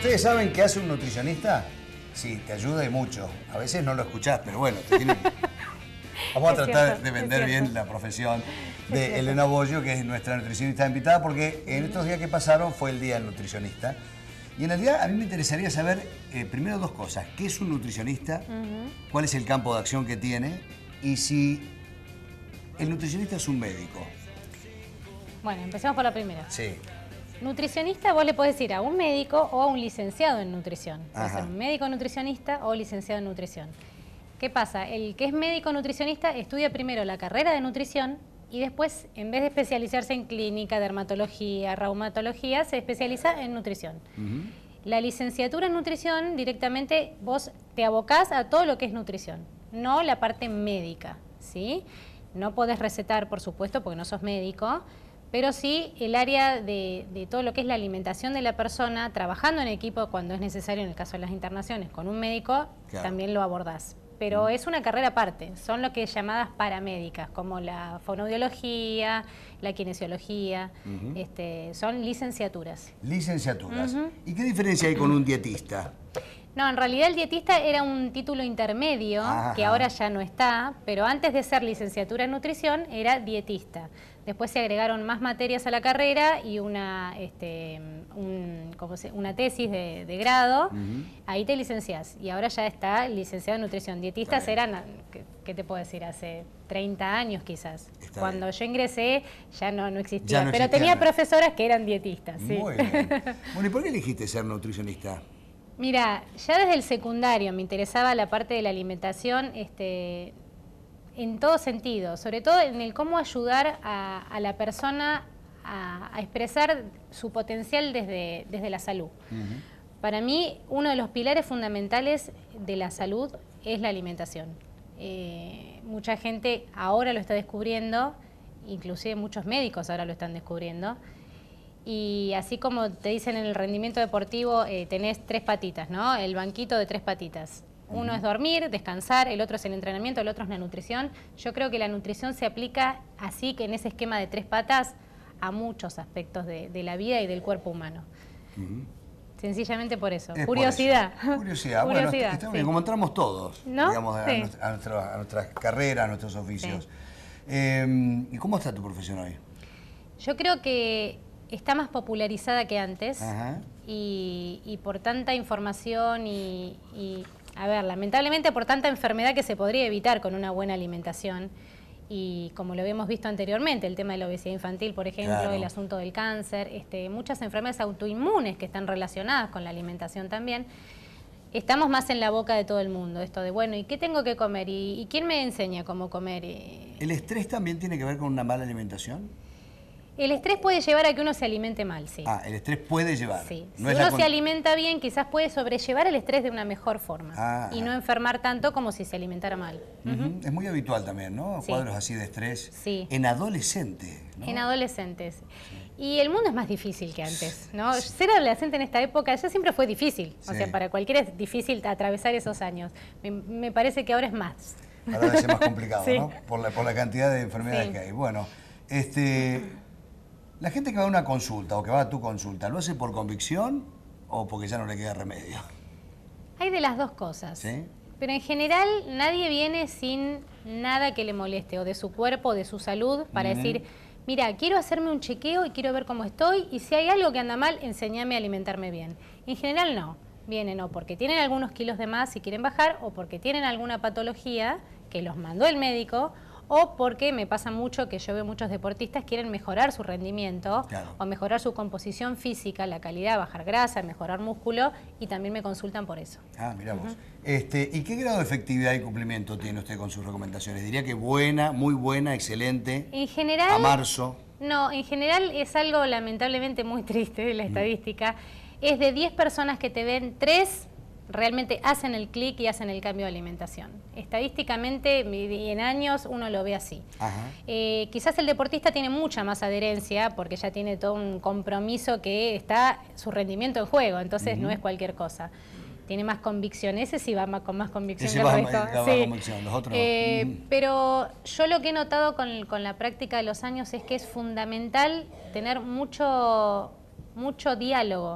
¿Ustedes saben qué hace un nutricionista? Sí, te ayuda y mucho. A veces no lo escuchás, pero bueno, te tiene... Vamos a tratar de vender bien la profesión de Elena Bollo, que es nuestra nutricionista invitada, porque en estos días que pasaron fue el Día del Nutricionista. Y en realidad a mí me interesaría saber, primero dos cosas. ¿Qué es un nutricionista? ¿Cuál es el campo de acción que tiene? Y si el nutricionista es un médico. Bueno, empecemos por la primera. Sí. Nutricionista, vos le podés decir a un médico o a un licenciado en nutrición. Puede Ajá. ser un médico nutricionista o licenciado en nutrición. ¿Qué pasa? El que es médico nutricionista estudia primero la carrera de nutrición y después, en vez de especializarse en clínica, dermatología, reumatología, se especializa en nutrición. La licenciatura en nutrición, directamente vos te abocás a todo lo que es nutrición, no la parte médica, ¿sí? No podés recetar, por supuesto, porque no sos médico, pero sí el área de todo lo que es la alimentación de la persona, trabajando en equipo cuando es necesario, en el caso de las internaciones, con un médico, claro, también lo abordás. Pero es una carrera aparte, son lo que es llamadas paramédicas, como la fonoaudiología, la kinesiología, son licenciaturas. Licenciaturas. ¿Y qué diferencia hay con un dietista? No, en realidad el dietista era un título intermedio, que ahora ya no está, pero antes de ser licenciatura en nutrición era dietista. Después se agregaron más materias a la carrera y una tesis de grado, ahí te licenciás. Y ahora ya está licenciado en nutrición. Dietistas eran, ¿qué te puedo decir? Hace 30 años quizás. Cuando yo ingresé ya no existía, pero tenía profesoras que eran dietistas. Sí. Muy bien. Bueno, ¿y por qué elegiste ser nutricionista? Mira, ya desde el secundario me interesaba la parte de la alimentación en todo sentido, sobre todo en el cómo ayudar a la persona a expresar su potencial desde la salud. Para mí, uno de los pilares fundamentales de la salud es la alimentación. Mucha gente ahora lo está descubriendo, inclusive muchos médicos ahora lo están descubriendo. Y así como te dicen en el rendimiento deportivo, tenés 3 patitas, ¿no? El banquito de 3 patitas. Uno es dormir, descansar, el otro es el entrenamiento, el otro es la nutrición. Yo creo que la nutrición se aplica así, que en ese esquema de 3 patas, a muchos aspectos de la vida y del cuerpo humano. Sencillamente por eso. Curiosidad. Por eso. Curiosidad. Bueno, está bien, como entramos todos, ¿no? Digamos, a nuestras carreras, a nuestros oficios. ¿Y cómo está tu profesión hoy? Yo creo que está más popularizada que antes y por tanta información y, a ver, lamentablemente por tanta enfermedad que se podría evitar con una buena alimentación y como lo habíamos visto anteriormente, el tema de la obesidad infantil, por ejemplo, el asunto del cáncer, muchas enfermedades autoinmunes que están relacionadas con la alimentación también, estamos más en la boca de todo el mundo, esto de, bueno, ¿y qué tengo que comer? ¿Y quién me enseña cómo comer? ¿El estrés también tiene que ver con una mala alimentación? El estrés puede llevar a que uno se alimente mal, sí. Ah, el estrés puede llevar. Sí. Si uno se alimenta bien, quizás puede sobrellevar el estrés de una mejor forma y no enfermar tanto como si se alimentara mal. Es muy habitual también, ¿no? Cuadros así de estrés en adolescentes, ¿no? En adolescentes. Y el mundo es más difícil que antes, ¿no? Ser adolescente en esta época ya siempre fue difícil. O sea, para cualquiera es difícil atravesar esos años. Me parece que ahora es más. Ahora debe ser más complicado, ¿no? Por la cantidad de enfermedades que hay. Bueno, la gente que va a una consulta o que va a tu consulta, ¿lo hace por convicción o porque ya no le queda remedio? Hay de las dos cosas. ¿Sí? Pero en general nadie viene sin nada que le moleste, o de su cuerpo, o de su salud, para decir, mira, quiero hacerme un chequeo y quiero ver cómo estoy, y si hay algo que anda mal, enséñame a alimentarme bien. En general no. Vienen o porque tienen algunos kilos de más y quieren bajar, o porque tienen alguna patología que los mandó el médico, o porque me pasa mucho que yo veo muchos deportistas quieren mejorar su rendimiento o mejorar su composición física, la calidad, bajar grasa, mejorar músculo y también me consultan por eso. Ah, mirá vos. ¿Y qué grado de efectividad y cumplimiento tiene usted con sus recomendaciones? Diría que buena, muy buena, excelente. En general... A marzo. No, en general es algo lamentablemente muy triste de la estadística. Es de 10 personas que te ven, 3 realmente hacen el clic y hacen el cambio de alimentación. Estadísticamente, en años, uno lo ve así. Quizás el deportista tiene mucha más adherencia porque ya tiene todo un compromiso que está su rendimiento en juego, entonces no es cualquier cosa. Tiene más convicción, ese sí va con más convicción que el resto. Los otros, pero yo lo que he notado con la práctica de los años es que es fundamental tener mucho diálogo,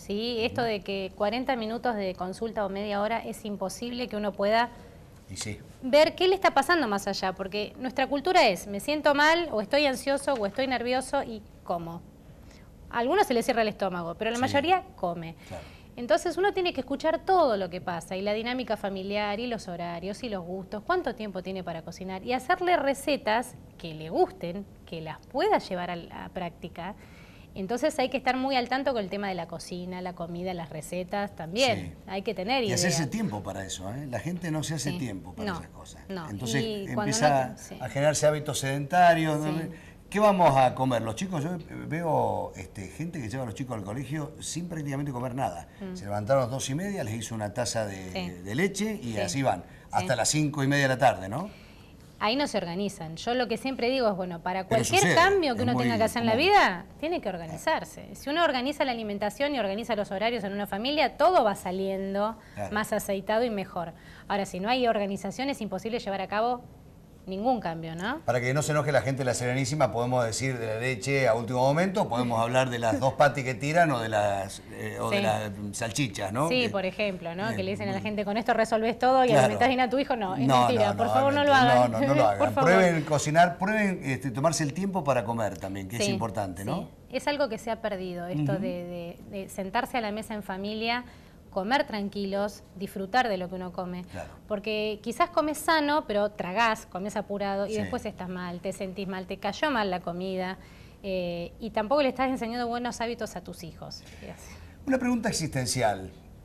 ¿sí? Esto de que 40 minutos de consulta o media hora es imposible que uno pueda Y sí. ver qué le está pasando más allá, porque nuestra cultura es, me siento mal, o estoy ansioso, o estoy nervioso, y como. A algunos se les cierra el estómago, pero la Sí. mayoría come. Claro. Entonces uno tiene que escuchar todo lo que pasa, y la dinámica familiar, y los horarios, y los gustos, cuánto tiempo tiene para cocinar, y hacerle recetas que le gusten, que las pueda llevar a la práctica. Entonces hay que estar muy al tanto con el tema de la cocina, la comida, las recetas también. Sí. Hay que tener Y ideas. hacerse tiempo para eso, ¿eh? La gente no se hace Sí. tiempo para No, esas cosas. no. Entonces Y cuando empieza no- sí. a generarse hábitos sedentarios. ¿no? Sí. ¿Qué vamos a comer? Los chicos, yo veo gente que lleva a los chicos al colegio sin prácticamente comer nada. Se levantaron a las 2:30, les hizo una taza de leche y Sí. así van. Hasta las 5:30 de la tarde, ¿no? Ahí no se organizan. Yo lo que siempre digo es, bueno, para Pero cualquier sucede, cambio que es uno muy tenga que hacer en la común. vida, tiene que organizarse. Si uno organiza la alimentación y organiza los horarios en una familia, todo va saliendo Claro. más aceitado y mejor. Ahora, si no hay organización, es imposible llevar a cabo ningún cambio, ¿no? Para que no se enoje la gente de la Serenísima, podemos decir de la leche a último momento, podemos hablar de las 2 patis que tiran o de las Sí. salchichas, ¿no? Sí, Que- por ejemplo, ¿no? Que le dicen a la gente, con esto resolves todo y Claro. alimentás bien a tu hijo. No, es mentira. Por favor, no lo hagan. No lo hagan. Por favor. Prueben cocinar, prueben tomarse el tiempo para comer también, que es Sí, importante, ¿no? sí. Es algo que se ha perdido, esto de sentarse a la mesa en familia, comer tranquilos, disfrutar de lo que uno come. Claro. Porque quizás comes sano, pero tragás, comes apurado y Sí. después estás mal, te sentís mal, te cayó mal la comida y tampoco le estás enseñando buenos hábitos a tus hijos. Una pregunta existencial.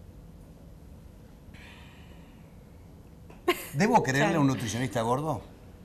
¿Debo creerle a un nutricionista gordo?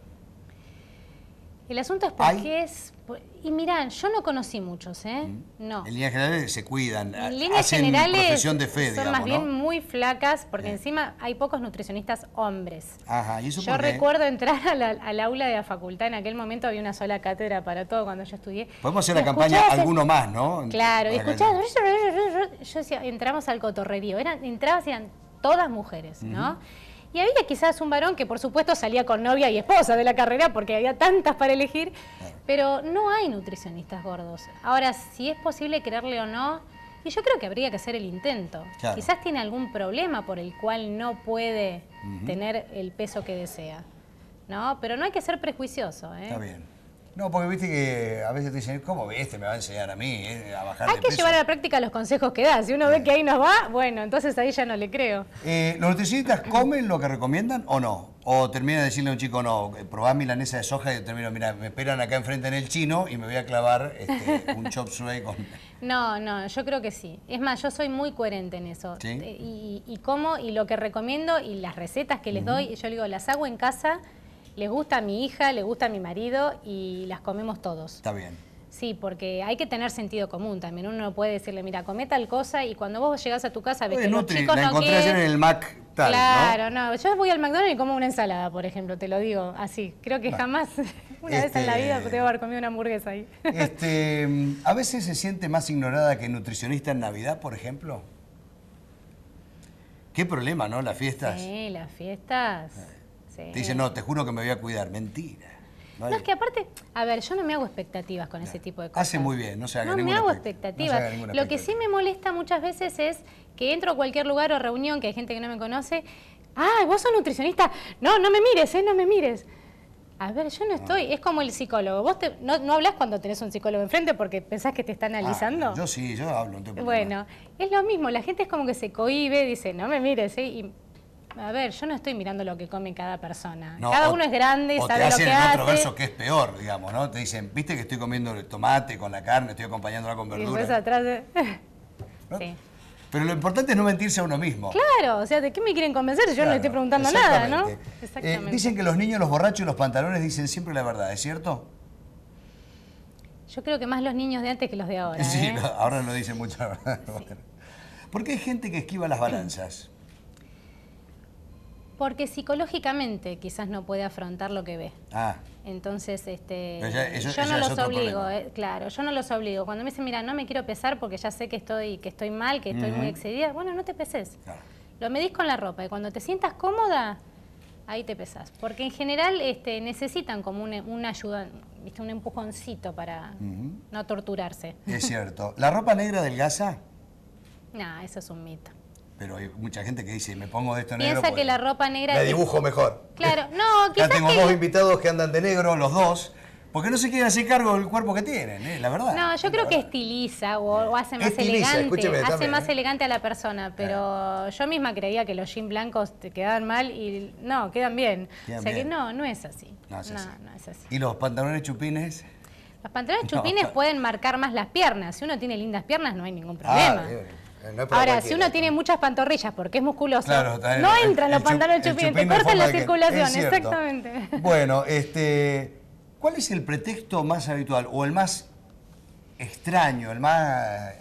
El asunto es por ¿Hay? qué es... Y mirá, yo no conocí muchos, ¿eh? No. En líneas generales se cuidan, En líneas hacen generales profesión de fe, son digamos, más bien ¿no? muy flacas porque Sí. encima hay pocos nutricionistas hombres. Ajá, ¿y eso Yo por qué? recuerdo entrar al aula de la facultad, en aquel momento había una sola cátedra para todo cuando yo estudié. Podemos hacer Y la campaña escuchabas el- alguno más, ¿no? Claro, y Para que- escuchabas, yo decía, entramos al cotorrerío, entrabas y eran todas mujeres, ¿no? Y había quizás un varón que por supuesto salía con novia y esposa de la carrera porque había tantas para elegir, pero no hay nutricionistas gordos. Ahora, si es posible creerle o no, y yo creo que habría que hacer el intento. Claro. Quizás tiene algún problema por el cual no puede tener el peso que desea, ¿no? Pero no hay que ser prejuicioso, ¿eh? Está bien. No, porque viste que a veces te dicen, ¿cómo viste? Me va a enseñar a mí a bajar Hay de que peso. llevar a la práctica los consejos que da. Si uno ve que ahí nos va, bueno, entonces ahí ya no le creo. ¿Los nutricionistas comen lo que recomiendan o no? ¿O termina de decirle a un chico, no, probá milanesa de soja y yo termino, mira, me esperan acá enfrente en el chino y me voy a clavar un chop suey con... No, yo creo que sí. Es más, yo soy muy coherente en eso. ¿Sí? Y como, y lo que recomiendo, y las recetas que les doy, yo digo, las hago en casa, les gusta a mi hija, les gusta a mi marido y las comemos todos. Está bien. Sí, porque hay que tener sentido común también. Uno no puede decirle, mira, come tal cosa y cuando vos llegás a tu casa ves Oye, que los Nutri, chicos la no encontré ayer quieren... en el Mac tal, Claro, ¿no? no. Yo voy al McDonald's y como una ensalada, por ejemplo, te lo digo así. Creo que jamás, una vez en la vida, debo haber comido una hamburguesa ahí. A veces se siente más ignorada que nutricionista en Navidad, por ejemplo. Qué problema, ¿no? Las fiestas. Sí, las fiestas. Sí. Te dicen, no, te juro que me voy a cuidar. Mentira. No, es que aparte, a ver, yo no me hago expectativas con ese tipo de cosas. Hace muy bien, no se haga No me ninguna hago expect- no se expectativas. haga ninguna Lo que sí me molesta muchas veces es que entro a cualquier lugar o reunión, que hay gente que no me conoce. ¡Ah, vos sos nutricionista! No, no me mires, no me mires. A ver, yo no estoy, es como el psicólogo. Vos no hablas cuando tenés un psicólogo enfrente porque pensás que te está analizando. Yo sí, yo hablo. No tengo problema. Bueno, es lo mismo, la gente es como que se cohíbe, dice, no me mires, ¿eh? Y, a ver, yo no estoy mirando lo que come cada persona. No, cada o- uno es grande, o sabe te lo hacen que en hace. otro verso que es peor, digamos, ¿no? Te dicen, viste que estoy comiendo el tomate con la carne, estoy acompañándola con Y verdura. después atrás ¿no? Sí. Pero lo importante es no mentirse a uno mismo. Claro, o sea, ¿de qué me quieren convencer? Yo no Claro, le estoy preguntando nada, ¿no? exactamente. Exactamente. Dicen que los niños, los borrachos y los pantalones dicen siempre la verdad, ¿es cierto? Yo creo que más los niños de antes que los de ahora. Sí, ¿eh? ahora no dicen mucha verdad. Bueno. ¿Por qué hay gente que esquiva las balanzas? Porque psicológicamente quizás no puede afrontar lo que ve. Ah, Entonces, Pero ya- eso yo no ya es los otro obligo, problema. claro, yo no los obligo. Cuando me dicen, mira, no me quiero pesar porque ya sé que estoy mal, que estoy muy excedida, bueno, no te peses. claro. Lo medís con la ropa y cuando te sientas cómoda, ahí te pesás. Porque en general necesitan como una ayuda, ¿viste? Un empujoncito para no torturarse. Es cierto. ¿La ropa negra adelgaza? No, eso es un mito. Pero hay mucha gente que dice, me pongo de esto negro. Piensa que la ropa negra... Me dibujo mejor. Claro, no, quizás ya tengo dos invitados que andan de negro, los dos, porque no se quieren hacer cargo del cuerpo que tienen, la verdad. No, yo creo que estiliza o hace más elegante a la persona, pero yo misma creía que los jeans blancos te quedaban mal y no, quedan bien. Que no es así. No es así. ¿Y los pantalones chupines? Los pantalones chupines pueden marcar más las piernas. Si uno tiene lindas piernas no hay ningún problema. No ahora, si uno tiene muchas pantorrillas porque es musculoso, no entran los pantalones chupines, te cortan la circulación, exactamente. Bueno, ¿cuál es el pretexto más habitual o el más extraño, el más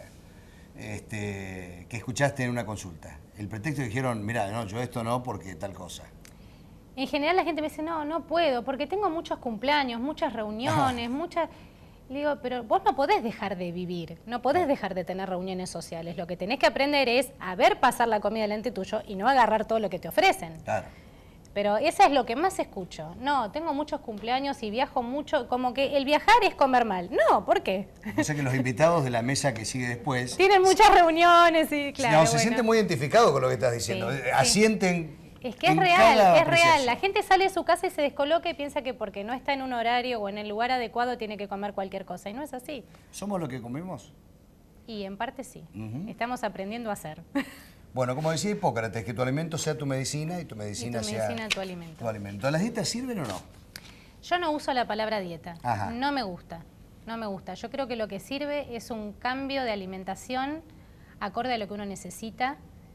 que escuchaste en una consulta? El pretexto que dijeron, mira, no, yo esto no porque tal cosa. En general la gente me dice, no puedo, porque tengo muchos cumpleaños, muchas reuniones, Le digo, pero vos no podés dejar de vivir, no podés dejar de tener reuniones sociales. Lo que tenés que aprender es a ver pasar la comida delante tuyo y no agarrar todo lo que te ofrecen. Claro. Pero eso es lo que más escucho. No, tengo muchos cumpleaños y viajo mucho, como que el viajar es comer mal. No, ¿por qué? O sea que los invitados de la mesa que sigue después... Tienen muchas reuniones y claro. No, se sienten muy identificados con lo que estás diciendo. Sí, asienten... Es que es real, es real. La gente sale de su casa y se descoloca y piensa que porque no está en un horario o en el lugar adecuado tiene que comer cualquier cosa. Y no es así. ¿Somos lo que comemos? Y en parte sí. Estamos aprendiendo a hacer. Bueno, como decía Hipócrates, que tu alimento sea tu medicina y tu medicina sea tu alimento. Tu alimento. ¿Las dietas sirven o no? Yo no uso la palabra dieta. Ajá. No me gusta. No me gusta. Yo creo que lo que sirve es un cambio de alimentación acorde a lo que uno necesita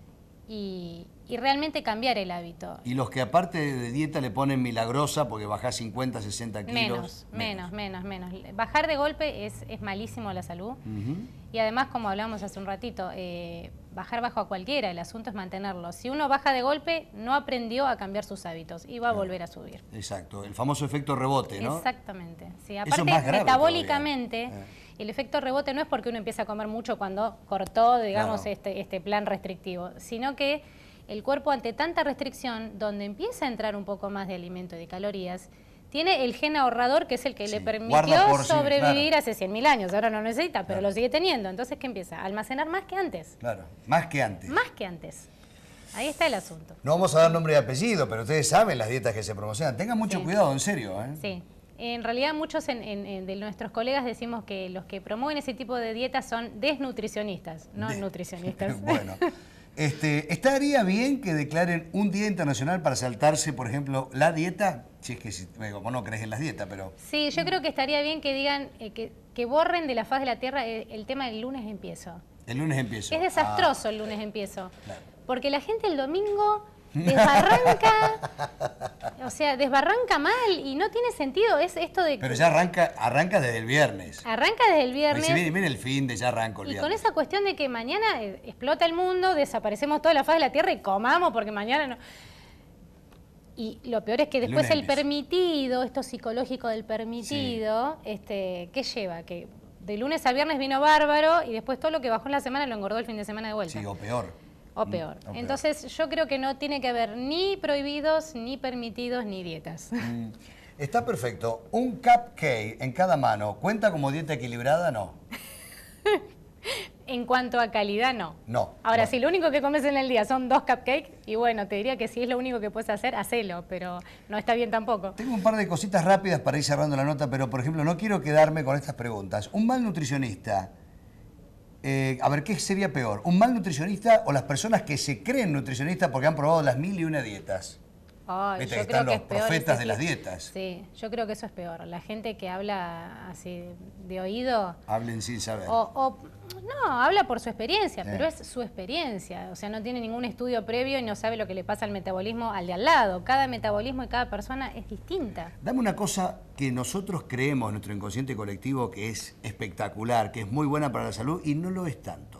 y realmente cambiar el hábito. Y los que aparte de dieta le ponen milagrosa porque bajás 50, 60 kilos. Menos. Bajar de golpe es malísimo a la salud. Y además, como hablamos hace un ratito, bajar bajo a cualquiera, el asunto es mantenerlo. Si uno baja de golpe, no aprendió a cambiar sus hábitos y va a volver a subir. Exacto, el famoso efecto rebote, ¿no? Exactamente. Sí, Eso aparte, es más grave metabólicamente, el efecto rebote no es porque uno empieza a comer mucho cuando cortó, digamos, este plan restrictivo, sino que el cuerpo ante tanta restricción, donde empieza a entrar un poco más de alimento y de calorías, tiene el gen ahorrador que es el que le permitió sobrevivir hace 100.000 años. Ahora no necesita, pero lo sigue teniendo. Entonces, ¿qué empieza? A almacenar más que antes. Claro, más que antes. Más que antes. Ahí está el asunto. No vamos a dar nombre y apellido, pero ustedes saben las dietas que se promocionan. Tengan mucho cuidado, en serio. Sí. En realidad, muchos de nuestros colegas decimos que los que promueven ese tipo de dietas son desnutricionistas, no nutricionistas. Bueno. ¿Estaría bien que declaren un día internacional para saltarse, por ejemplo, la dieta? Si es que vos no crees en las dietas, pero... Sí, yo creo que estaría bien que digan, que borren de la faz de la tierra el tema del lunes empiezo. El lunes empiezo. Es desastroso el lunes empiezo. Claro. Porque la gente el domingo desbarranca, desbarranca mal y no tiene sentido. Es esto de... Pero ya arranca desde el viernes. Arranca desde el viernes. Si viene el fin de ya arranco el viernes. Y con esa cuestión de que mañana explota el mundo, desaparecemos toda la faz de la tierra y comamos porque mañana no... Y lo peor es que después el permitido, esto psicológico del permitido, ¿qué lleva? Que de lunes a viernes vino bárbaro y después todo lo que bajó en la semana lo engordó el fin de semana de vuelta. Sí, o peor. O peor. Entonces yo creo que no tiene que haber ni prohibidos, ni permitidos, ni dietas. Está perfecto. Un cupcake en cada mano, ¿cuenta como dieta equilibrada? No. En cuanto a calidad, no. No. Ahora, si lo único que comes en el día son 2 cupcakes, y bueno, te diría que si es lo único que puedes hacer, hacelo, pero no está bien tampoco. Tengo un par de cositas rápidas para ir cerrando la nota, pero por ejemplo, no quiero quedarme con estas preguntas. Un mal nutricionista, a ver, ¿qué sería peor? ¿Un mal nutricionista o las personas que se creen nutricionistas porque han probado las 1001 dietas? Yo que creo están que los es peor profetas de las dietas. Sí, yo creo que eso es peor. La gente que habla así de oído... Hablen sin saber. No, habla por su experiencia, pero es su experiencia. O sea, no tiene ningún estudio previo y no sabe lo que le pasa al metabolismo al de al lado. Cada metabolismo y cada persona es distinta. Dame una cosa que nosotros creemos en nuestro inconsciente colectivo que es espectacular, que es muy buena para la salud y no lo es tanto.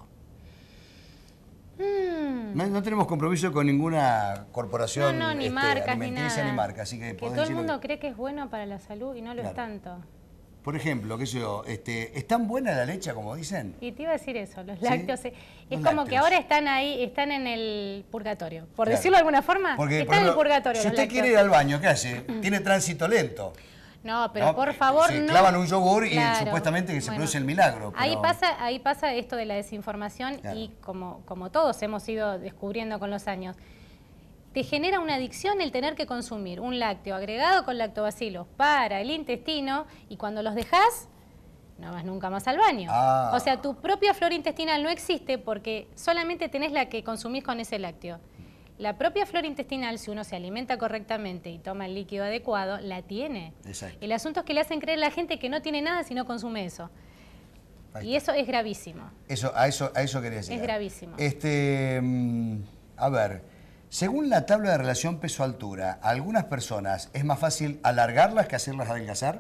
No tenemos compromiso con ninguna corporación ni marcas, alimenticia ni marca, así que todo el mundo cree que es bueno para la salud y no lo es tanto. Por ejemplo, qué sé yo, ¿es tan buena la leche como dicen? Y te iba a decir eso, los lácteos. Es como que ahora están ahí, están en el purgatorio. Por decirlo de alguna forma, porque, están en el purgatorio. Si usted quiere ir al baño, ¿qué hace? Tiene tránsito lento. No, pero por favor se no. clavan un yogur y Claro. supuestamente que se Bueno, produce el milagro. Ahí pero- pasa esto de la desinformación Claro. y como todos hemos ido descubriendo con los años, te genera una adicción el tener que consumir un lácteo agregado con lactobacilos para el intestino y cuando los dejas no vas nunca más al baño. Ah. O sea, tu propia flora intestinal no existe porque solamente tenés la que consumís con ese lácteo. La propia flora intestinal, si uno se alimenta correctamente y toma el líquido adecuado, la tiene. Exacto. El asunto es que le hacen creer a la gente que no tiene nada si no consume eso. Ahí Y está. eso es gravísimo. A eso quería decir. Es gravísimo. A ver, según la tabla de relación peso-altura, a algunas personas es más fácil alargarlas que hacerlas adelgazar.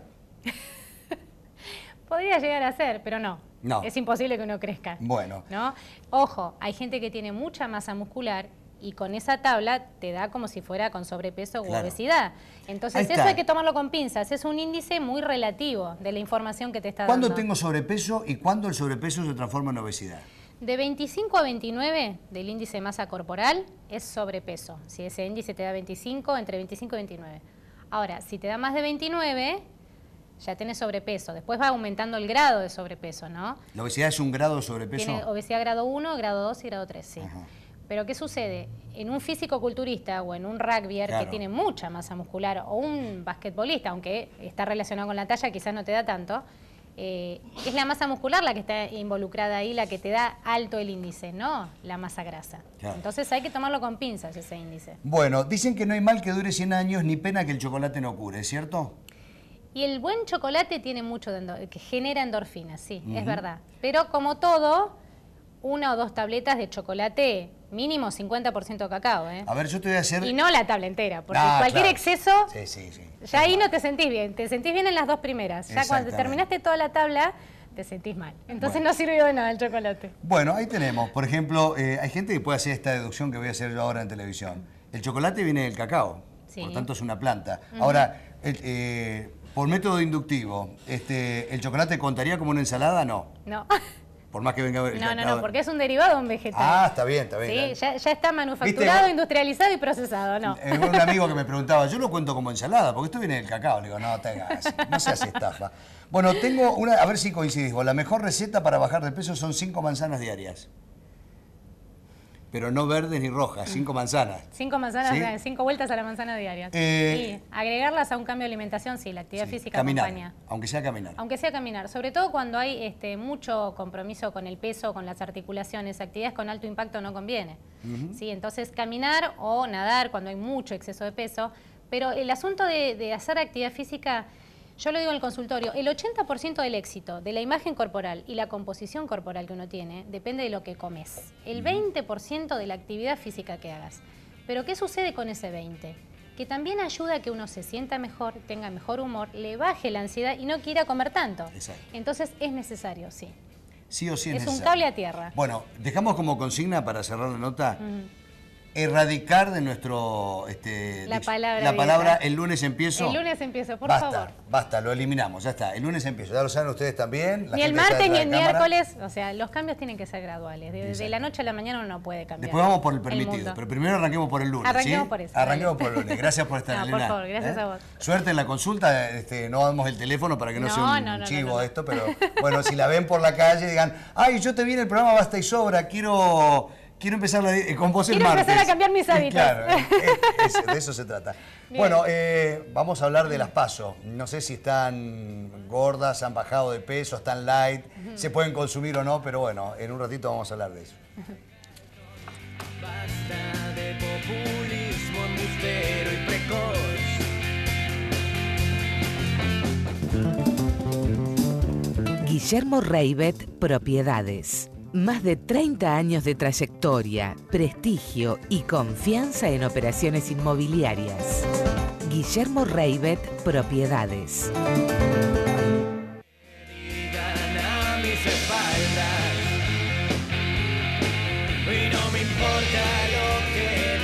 Podría llegar a ser, pero no. No. Es imposible que uno crezca. Bueno. ¿No? Ojo, hay gente que tiene mucha masa muscular y con esa tabla te da como si fuera con sobrepeso u Claro. obesidad. Entonces Ahí eso está. hay que tomarlo con pinzas. Es un índice muy relativo de la información que te está ¿Cuándo dando. tengo sobrepeso y cuándo el sobrepeso se transforma en obesidad? De 25 a 29 del índice de masa corporal es sobrepeso. Si ese índice te da 25, entre 25 y 29. Ahora, si te da más de 29, ya tenés sobrepeso. Después va aumentando el grado de sobrepeso, ¿no? ¿La obesidad es un grado de sobrepeso? Tiene obesidad grado 1, grado 2 y grado 3, sí. Ajá. Pero ¿qué sucede? En un físico-culturista o en un rugbyer Claro. que tiene mucha masa muscular o un basquetbolista, aunque está relacionado con la talla, quizás no te da tanto, es la masa muscular la que está involucrada ahí, la que te da alto el índice, no la masa grasa. Claro. Entonces hay que tomarlo con pinzas ese índice. Bueno, dicen que no hay mal que dure 100 años ni pena que el chocolate no cure, ¿cierto? Y el buen chocolate tiene mucho que genera endorfinas, sí, es verdad. Pero como todo, 1 o 2 tabletas de chocolate, mínimo 50% cacao, ¿eh? A ver, yo te voy a hacer... Y no la tabla entera, porque Ah, cualquier claro. exceso, Sí. ya ahí no te sentís bien. Te sentís bien en las 2 primeras. Ya cuando Exactamente. terminaste toda la tabla, te sentís mal. Entonces Bueno. no sirvió de nada el chocolate. Bueno, ahí tenemos. Por ejemplo, hay gente que puede hacer esta deducción que voy a hacer yo ahora en televisión. El chocolate viene del cacao, Sí. por tanto es una planta. Ahora, por método inductivo, ¿el chocolate contaría como una ensalada? No. No, Por más que venga el cacao. no, porque es un derivado de un vegetal. Ah, está bien. Sí, ya está manufacturado, ¿Viste? industrializado y procesado, no. Un amigo que me preguntaba, yo lo cuento como ensalada, porque esto viene del cacao. Le digo, no te hagas, no seas estafa. Bueno, tengo una, a ver si coincidís vos. La mejor receta para bajar de peso son 5 manzanas diarias. Pero no verdes ni rojas, 5 manzanas. 5 manzanas, ¿Sí? 5 vueltas a la manzana diaria. Eh, Y agregarlas a un cambio de alimentación, sí, la actividad Sí, física caminar, acompaña. aunque sea caminar. Aunque sea caminar, sobre todo cuando hay mucho compromiso con el peso, con las articulaciones, actividades con alto impacto no conviene. ¿Sí? Entonces caminar o nadar cuando hay mucho exceso de peso, pero el asunto de hacer actividad física, yo lo digo en el consultorio, el 80% del éxito de la imagen corporal y la composición corporal que uno tiene depende de lo que comes. El 20% de la actividad física que hagas. Pero ¿qué sucede con ese 20%? Que también ayuda a que uno se sienta mejor, tenga mejor humor, le baje la ansiedad y no quiera comer tanto. Exacto. Entonces es necesario, sí. Sí o sí Es un necesario. cable a tierra. Bueno, dejamos como consigna para cerrar la nota, erradicar de nuestro... La palabra la dieta. palabra el lunes empiezo. El lunes empiezo, por basta, favor. Basta, lo eliminamos, ya está. El lunes empiezo, ya lo saben ustedes también. la Ni el gente que está martes ni detrás el de cámara. miércoles, o sea, los cambios tienen que ser graduales. De la noche a la mañana uno no puede cambiar. Después vamos por el permitido, mundo. pero primero arranquemos por el lunes. Arranquemos ¿sí? por eso, Arranquemos dale. por el lunes. Gracias por estar, No, Elena. por favor, gracias a vos. Suerte en la consulta, no damos el teléfono para que no, No, sea un no, chivo no. esto, pero bueno, si la ven por la calle, digan, ay, yo te vi en el programa Basta y Sobra, quiero empezar con vos el Quiero martes. empezar a cambiar mis hábitos. Claro, de eso se trata. Bien. Bueno, vamos a hablar de las PASO. No sé si están gordas, han bajado de peso, están light, se pueden consumir o no, pero bueno, en un ratito vamos a hablar de eso. Basta de populismo embustero y precoz. Guillermo Reibet Propiedades. Más de 30 años de trayectoria, prestigio y confianza en operaciones inmobiliarias. Guillermo Reibet Propiedades. Digan a mis espaldas y no me importa lo que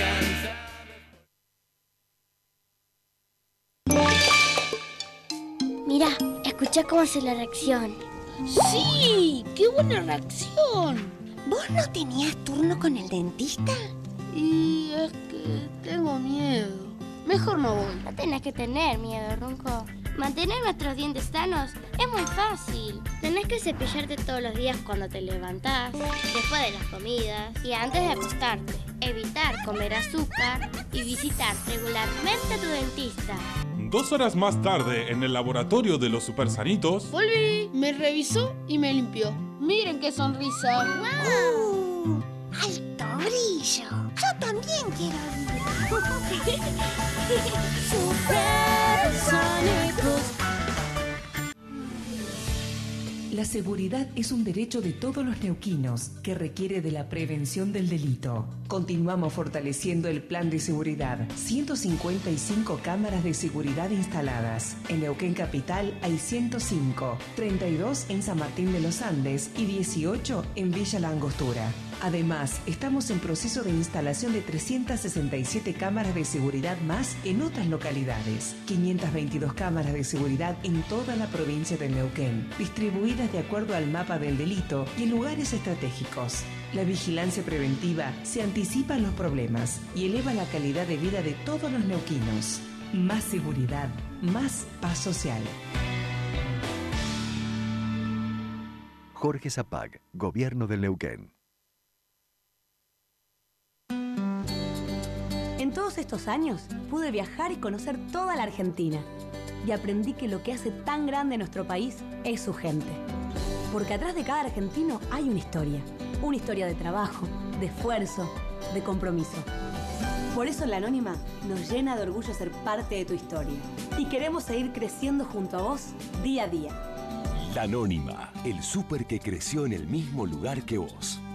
digan. Mira, escucha cómo hace la reacción. ¡Sí! ¡Qué buena reacción! ¿Vos no tenías turno con el dentista? Y es que tengo miedo. Mejor no voy. No tenés que tener miedo, Ronco. Mantener nuestros dientes sanos es muy fácil. Tenés que cepillarte todos los días cuando te levantás, después de las comidas y antes de acostarte. Evitar comer azúcar y visitar regularmente a tu dentista. 2 horas más tarde, en el laboratorio de los Supersanitos... Volví, me revisó y me limpió. Miren qué sonrisa. ¡Wow! ¡Alto brillo! Yo también quiero vivir. Supersónicos. La seguridad es un derecho de todos los neuquinos que requiere de la prevención del delito. Continuamos fortaleciendo el plan de seguridad. 155 cámaras de seguridad instaladas. En Neuquén Capital hay 105, 32 en San Martín de los Andes y 18 en Villa La Angostura. Además, estamos en proceso de instalación de 367 cámaras de seguridad más en otras localidades. 522 cámaras de seguridad en toda la provincia de Neuquén, distribuidas de acuerdo al mapa del delito y en lugares estratégicos. La vigilancia preventiva se anticipa a los problemas y eleva la calidad de vida de todos los neuquinos. Más seguridad, más paz social. Jorge Zapag, Gobierno del Neuquén. En todos estos años pude viajar y conocer toda la Argentina y aprendí que lo que hace tan grande nuestro país es su gente. Porque atrás de cada argentino hay una historia de trabajo, de esfuerzo, de compromiso. Por eso en La Anónima nos llena de orgullo ser parte de tu historia y queremos seguir creciendo junto a vos día a día. La Anónima, el súper que creció en el mismo lugar que vos.